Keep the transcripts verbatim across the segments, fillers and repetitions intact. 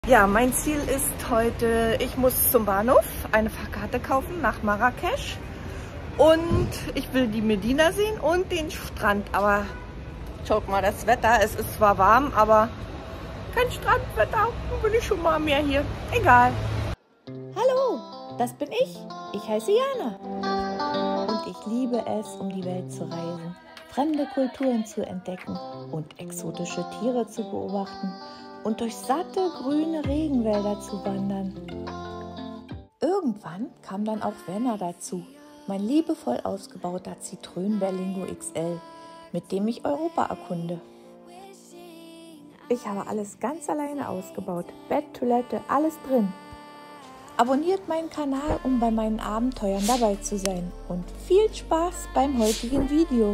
Ja, mein Ziel ist heute, ich muss zum Bahnhof eine Fahrkarte kaufen nach Marrakesch und ich will die Medina sehen und den Strand. Aber schaut mal das Wetter, es ist zwar warm, aber kein Strandwetter, dann bin ich schon mal mehr hier. Egal. Hallo, das bin ich. Ich heiße Jana. Und ich liebe es, um die Welt zu reisen, fremde Kulturen zu entdecken und exotische Tiere zu beobachten und durch satte, grüne Regenwälder zu wandern. Irgendwann kam dann auch Werner dazu, mein liebevoll ausgebauter Citroën Berlingo X L, mit dem ich Europa erkunde. Ich habe alles ganz alleine ausgebaut, Bett, Toilette, alles drin. Abonniert meinen Kanal, um bei meinen Abenteuern dabei zu sein. Und viel Spaß beim heutigen Video.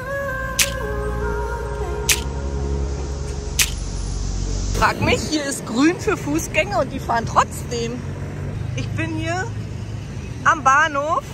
Frag mich, hier ist grün für Fußgänger und die fahren trotzdem. Ich bin hier am Bahnhof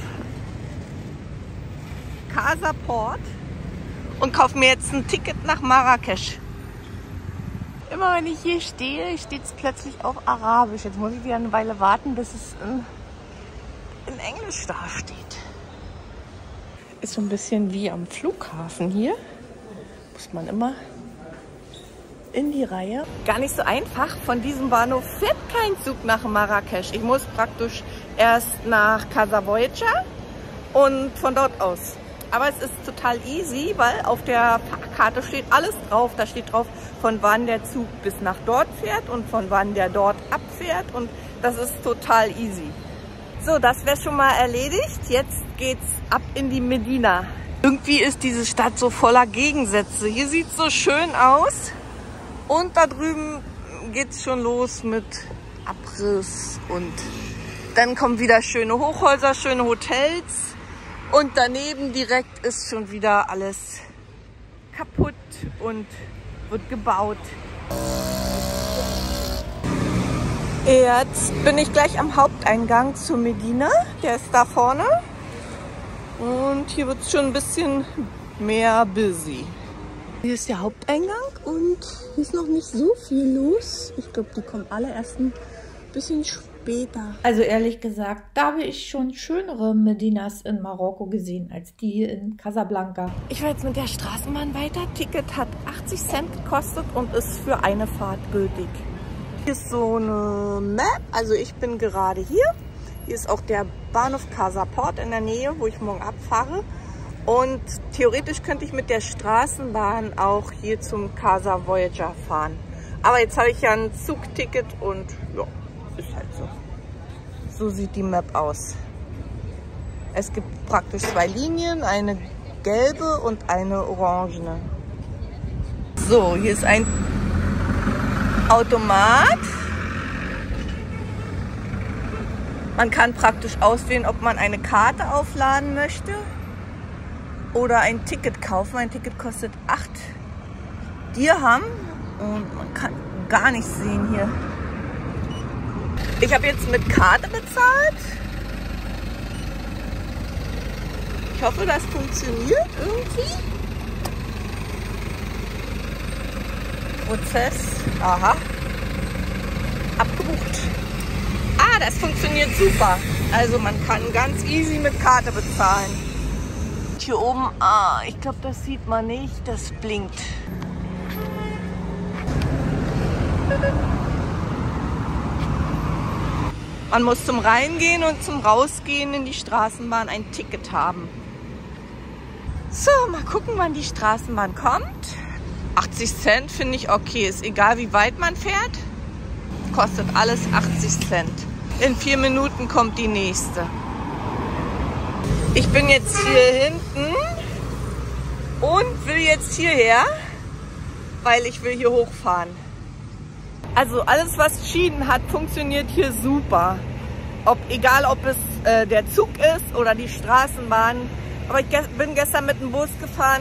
Casa Port und kaufe mir jetzt ein Ticket nach Marrakesch. Immer wenn ich hier stehe, steht es plötzlich auf Arabisch. Jetzt muss ich wieder eine Weile warten, bis es in, in Englisch dasteht. Ist so ein bisschen wie am Flughafen hier. Muss man immer in die Reihe. Gar nicht so einfach. Von diesem Bahnhof fährt kein Zug nach Marrakesch. Ich muss praktisch erst nach Casablanca und von dort aus. Aber es ist total easy, weil auf der Karte steht alles drauf. Da steht drauf, von wann der Zug bis nach dort fährt und von wann der dort abfährt. Und das ist total easy. So, das wäre schon mal erledigt. Jetzt geht's ab in die Medina. Irgendwie ist diese Stadt so voller Gegensätze. Hier sieht es so schön aus. Und da drüben geht's schon los mit Abriss. Und dann kommen wieder schöne Hochhäuser, schöne Hotels. Und daneben direkt ist schon wieder alles kaputt und wird gebaut. Jetzt bin ich gleich am Haupteingang zur Medina. Der ist da vorne. Und hier wird es schon ein bisschen mehr busy. Hier ist der Haupteingang und hier ist noch nicht so viel los. Ich glaube, die kommen alle erst ein bisschen später. Also ehrlich gesagt, da habe ich schon schönere Medinas in Marokko gesehen als die in Casablanca. Ich fahre jetzt mit der Straßenbahn weiter. Ticket hat achtzig Cent gekostet und ist für eine Fahrt gültig. Hier ist so eine Map. Also ich bin gerade hier. Hier ist auch der Bahnhof Casa Port in der Nähe, wo ich morgen abfahre. Und theoretisch könnte ich mit der Straßenbahn auch hier zum Casa Voyager fahren. Aber jetzt habe ich ja ein Zugticket und ja, ist halt so. So sieht die Map aus. Es gibt praktisch zwei Linien, eine gelbe und eine orangene. So, hier ist ein Automat. Man kann praktisch auswählen, ob man eine Karte aufladen möchte oder ein Ticket kaufen. Ein Ticket kostet acht Dirham und man kann gar nichts sehen hier. Ich habe jetzt mit Karte bezahlt. Ich hoffe, das funktioniert irgendwie. Prozess. Aha. Abgebucht. Ah, das funktioniert super. Also man kann ganz easy mit Karte bezahlen. Hier oben, ah, ich glaube, das sieht man nicht. Das blinkt. Man muss zum Reingehen und zum Rausgehen in die Straßenbahn ein Ticket haben. So, mal gucken, wann die Straßenbahn kommt. achtzig Cent finde ich okay. Ist egal, wie weit man fährt. Kostet alles achtzig Cent. In vier Minuten kommt die nächste. Ich bin jetzt hier hinten und will jetzt hierher, weil ich will hier hochfahren. Also alles, was Schienen hat, funktioniert hier super. Ob, egal, ob es äh, der Zug ist oder die Straßenbahn. Aber ich ge bin gestern mit dem Bus gefahren.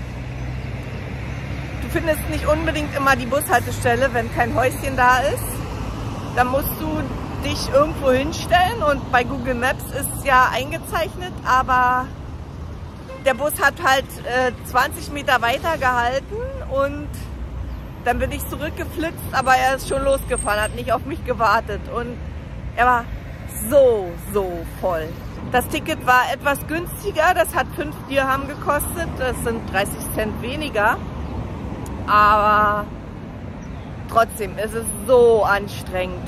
Du findest nicht unbedingt immer die Bushaltestelle, wenn kein Häuschen da ist. Dann musst du dich irgendwo hinstellen und bei Google Maps ist es ja eingezeichnet, aber der Bus hat halt äh, zwanzig Meter weiter gehalten und Dann bin ich zurückgeflitzt, aber er ist schon losgefahren, hat nicht auf mich gewartet. Und er war so, so voll. Das Ticket war etwas günstiger, das hat fünf Dirham gekostet, das sind dreißig Cent weniger. Aber trotzdem ist es so anstrengend.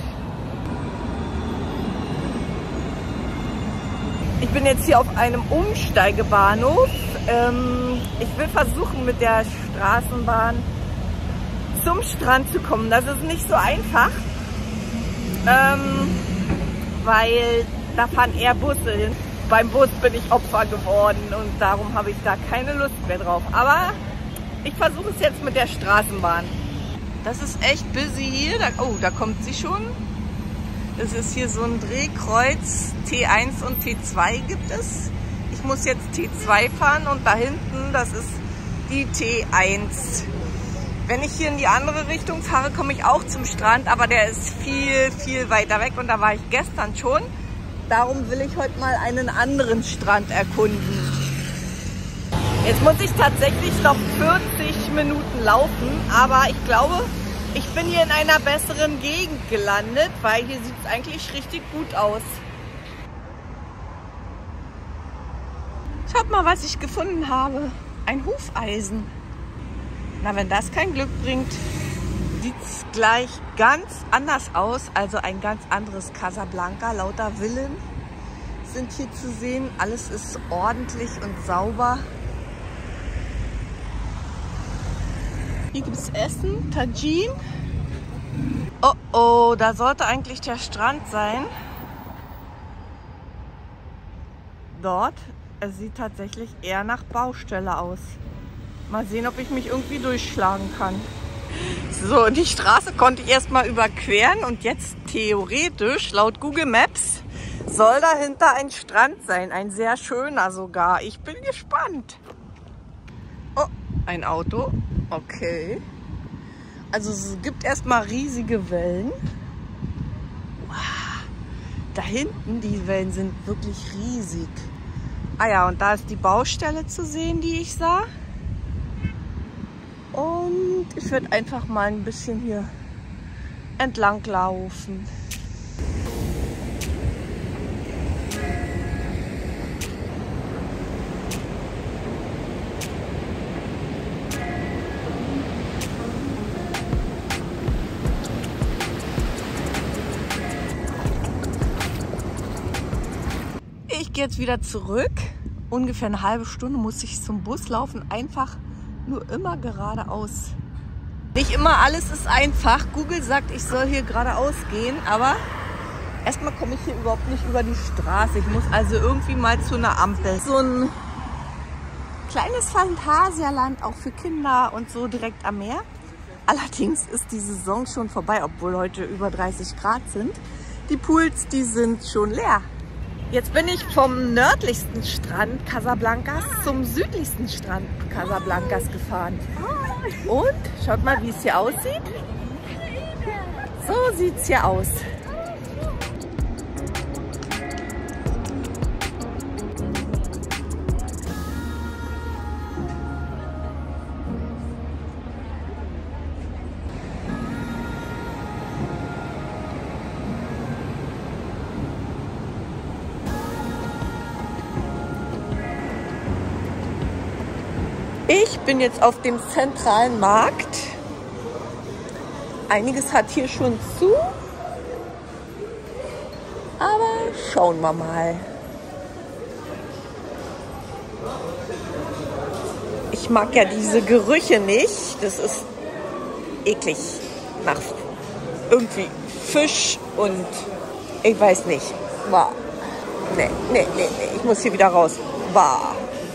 Ich bin jetzt hier auf einem Umsteigebahnhof. Ähm, ich will versuchen, mit der Straßenbahn zum Strand zu kommen. Das ist nicht so einfach, ähm, weil da fahren eher Busse hin. Beim Bus bin ich Opfer geworden und darum habe ich da keine Lust mehr drauf. Aber ich versuche es jetzt mit der Straßenbahn. Das ist echt busy hier. Da, oh, da kommt sie schon. Das ist hier so ein Drehkreuz. T eins und T zwei gibt es. Ich muss jetzt T zwei fahren und da hinten, das ist die T eins. Wenn ich hier in die andere Richtung fahre, komme ich auch zum Strand, aber der ist viel, viel weiter weg und da war ich gestern schon. Darum will ich heute mal einen anderen Strand erkunden. Jetzt muss ich tatsächlich noch vierzig Minuten laufen, aber ich glaube, ich bin hier in einer besseren Gegend gelandet, weil hier sieht es eigentlich richtig gut aus. Schaut mal, was ich gefunden habe. Ein Hufeisen. Na, wenn das kein Glück bringt, sieht es gleich ganz anders aus. Also ein ganz anderes Casablanca. Lauter Villen sind hier zu sehen. Alles ist ordentlich und sauber. Hier gibt es Essen, Tagine. Oh oh, da sollte eigentlich der Strand sein. Dort, es sieht tatsächlich eher nach Baustelle aus. Mal sehen, ob ich mich irgendwie durchschlagen kann. So, die Straße konnte ich erstmal überqueren und jetzt theoretisch, laut Google Maps, soll dahinter ein Strand sein. Ein sehr schöner sogar. Ich bin gespannt. Oh, ein Auto. Okay. Also es gibt erstmal riesige Wellen. Wow. Da hinten, die Wellen sind wirklich riesig. Ah ja, und da ist die Baustelle zu sehen, die ich sah. Und ich werde einfach mal ein bisschen hier entlang laufen. Ich gehe jetzt wieder zurück. Ungefähr eine halbe Stunde muss ich zum Bus laufen. Einfach nur immer geradeaus. Nicht immer alles ist einfach. Google sagt, ich soll hier geradeaus gehen, aber erstmal komme ich hier überhaupt nicht über die Straße. Ich muss also irgendwie mal zu einer Ampel. So ein kleines Phantasialand, auch für Kinder und so direkt am Meer. Allerdings ist die Saison schon vorbei, obwohl heute über dreißig Grad sind. Die Pools, die sind schon leer. Jetzt bin ich vom nördlichsten Strand Casablancas zum südlichsten Strand Casablancas gefahren. Und schaut mal, wie es hier aussieht. So sieht es hier aus. Ich bin jetzt auf dem zentralen Markt. Einiges hat hier schon zu. Aber schauen wir mal. Ich mag ja diese Gerüche nicht. Das ist eklig. Nach irgendwie Fisch und ich weiß nicht. Bah. Nee, nee, nee, nee. Ich muss hier wieder raus. Bah.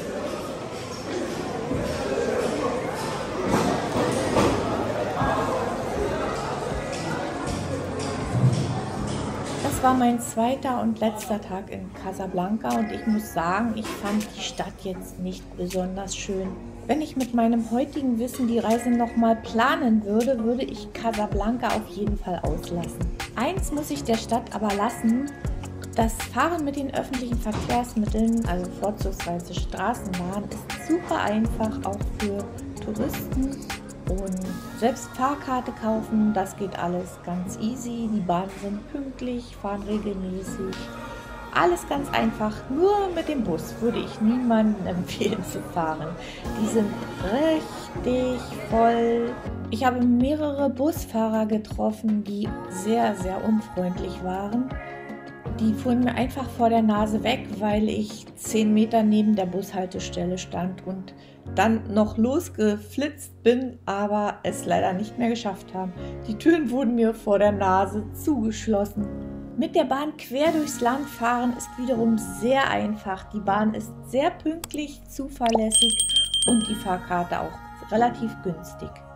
Das war mein zweiter und letzter Tag in Casablanca und ich muss sagen, ich fand die Stadt jetzt nicht besonders schön. Wenn ich mit meinem heutigen Wissen die Reise nochmal planen würde, würde ich Casablanca auf jeden Fall auslassen. Eins muss ich der Stadt aber lassen: Das Fahren mit den öffentlichen Verkehrsmitteln, also vorzugsweise Straßenbahn, ist super einfach, auch für Touristen. Und selbst Fahrkarte kaufen, das geht alles ganz easy. Die Bahnen sind pünktlich, fahren regelmäßig. Alles ganz einfach. Nur mit dem Bus würde ich niemandem empfehlen zu fahren. Die sind richtig voll. Ich habe mehrere Busfahrer getroffen, die sehr, sehr unfreundlich waren. Die fuhren mir einfach vor der Nase weg, weil ich zehn Meter neben der Bushaltestelle stand und dann noch losgeflitzt bin, aber es leider nicht mehr geschafft haben. Die Türen wurden mir vor der Nase zugeschlossen. Mit der Bahn quer durchs Land fahren ist wiederum sehr einfach. Die Bahn ist sehr pünktlich, zuverlässig und die Fahrkarte auch relativ günstig.